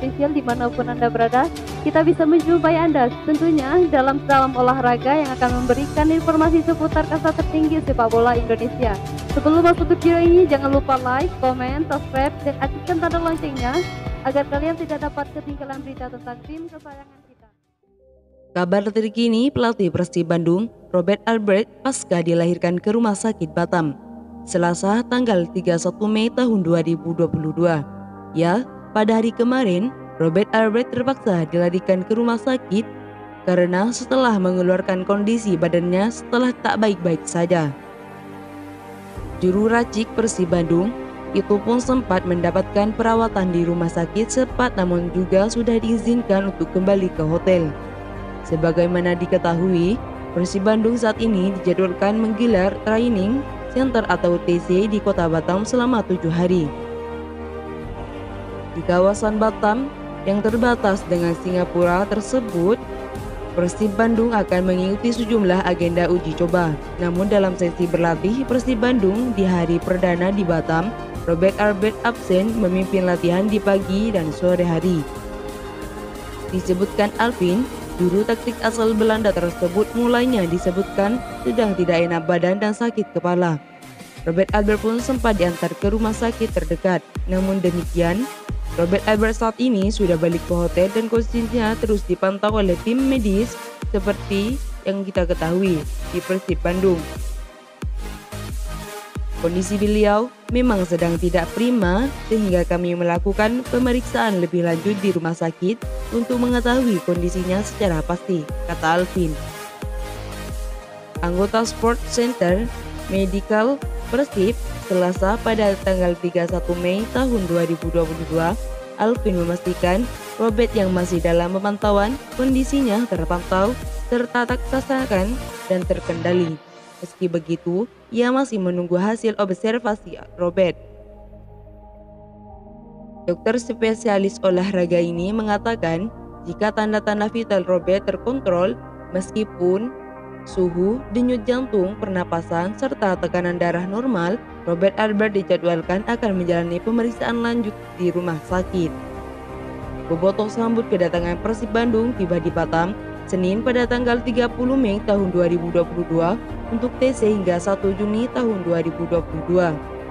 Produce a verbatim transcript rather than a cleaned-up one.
Official dimanapun Anda berada. Kita bisa menjumpai Anda tentunya dalam Salam Olahraga yang akan memberikan informasi seputar kasta tertinggi sepak bola Indonesia. Sebelum masuk ke video ini, jangan lupa like, komen, subscribe, dan aktifkan tanda loncengnya agar kalian tidak dapat ketinggalan berita tentang tim kesayangan kita. Kabar terkini, pelatih Persib Bandung, Robert Albright, pasca dilahirkan ke Rumah Sakit Batam, Selasa tanggal tiga puluh satu Mei tahun dua ribu dua puluh dua. Ya, pada hari kemarin, Robert Albright terpaksa dilarikan ke rumah sakit karena setelah mengeluarkan kondisi badannya setelah tak baik-baik saja. Juru racik Persib Bandung itu pun sempat mendapatkan perawatan di rumah sakit sempat, namun juga sudah diizinkan untuk kembali ke hotel. Sebagaimana diketahui, Persib Bandung saat ini dijadwalkan menggelar training center atau T C di kota Batam selama tujuh hari. Di kawasan Batam yang terbatas dengan Singapura tersebut, Persib Bandung akan mengikuti sejumlah agenda uji coba. Namun dalam sesi berlatih Persib Bandung di hari perdana di Batam, Robert Albright absen memimpin latihan di pagi dan sore hari. Disebutkan Alvin, juru taktik asal Belanda tersebut mulainya disebutkan sedang tidak enak badan dan sakit kepala. Robert Albright pun sempat diantar ke rumah sakit terdekat. Namun demikian, Robert Albright saat ini sudah balik ke hotel dan kondisinya terus dipantau oleh tim medis seperti yang kita ketahui di Persib Bandung. Kondisi beliau memang sedang tidak prima sehingga kami melakukan pemeriksaan lebih lanjut di rumah sakit untuk mengetahui kondisinya secara pasti, kata Alvin. Anggota Sport Center Medical Persib Selasa pada tanggal tiga puluh satu Mei tahun dua ribu dua puluh dua, Alvin memastikan Robert yang masih dalam pemantauan kondisinya terpantau serta tak rasakan dan terkendali. Meski begitu, ia masih menunggu hasil observasi Robert. Dokter spesialis olahraga ini mengatakan jika tanda-tanda vital Robert terkontrol meskipun suhu, denyut jantung, pernapasan, serta tekanan darah normal, Robert Albright dijadwalkan akan menjalani pemeriksaan lanjut di rumah sakit. Bobotoh sambut kedatangan Persib Bandung tiba di Batam Senin pada tanggal tiga puluh Mei tahun dua ribu dua puluh dua untuk T C hingga satu Juni tahun dua ribu dua puluh dua.